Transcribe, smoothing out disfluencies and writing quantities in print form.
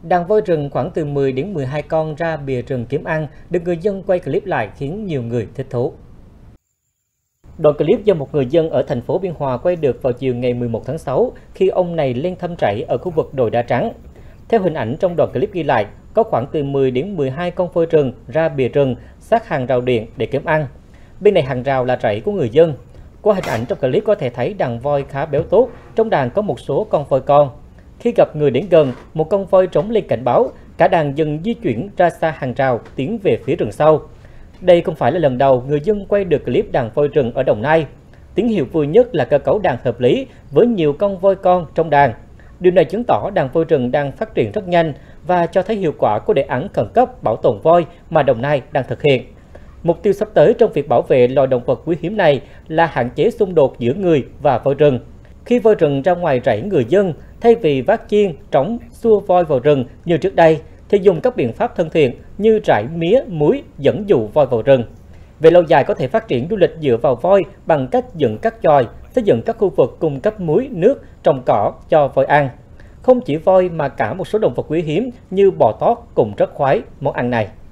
Đàn voi rừng khoảng từ 10 đến 12 con ra bìa rừng kiếm ăn được người dân quay clip lại khiến nhiều người thích thú. Đoạn clip do một người dân ở thành phố Biên Hòa quay được vào chiều ngày 11 tháng 6 khi ông này lên thăm trại ở khu vực đồi đá trắng. Theo hình ảnh trong đoạn clip ghi lại, có khoảng từ 10 đến 12 con voi rừng ra bìa rừng sát hàng rào điện để kiếm ăn. Bên này hàng rào là rẫy của người dân. Qua hình ảnh trong clip có thể thấy đàn voi khá béo tốt, trong đàn có một số con voi con. Khi gặp người đến gần, một con voi trống lên cảnh báo, cả đàn dừng di chuyển ra xa hàng rào tiến về phía rừng sau. Đây không phải là lần đầu người dân quay được clip đàn voi rừng ở Đồng Nai. Tín hiệu vui nhất là cơ cấu đàn hợp lý với nhiều con voi con trong đàn. Điều này chứng tỏ đàn voi rừng đang phát triển rất nhanh và cho thấy hiệu quả của đề án khẩn cấp bảo tồn voi mà Đồng Nai đang thực hiện. Mục tiêu sắp tới trong việc bảo vệ loài động vật quý hiếm này là hạn chế xung đột giữa người và voi rừng. Khi voi rừng ra ngoài rẫy người dân, thay vì vác chiên, trống, xua voi vào rừng như trước đây, thì dùng các biện pháp thân thiện như rải mía, muối dẫn dụ voi vào rừng. Về lâu dài có thể phát triển du lịch dựa vào voi bằng cách dựng các chòi, xây dựng các khu vực cung cấp muối, nước, trồng cỏ cho voi ăn. Không chỉ voi mà cả một số động vật quý hiếm như bò tót cũng rất khoái món ăn này.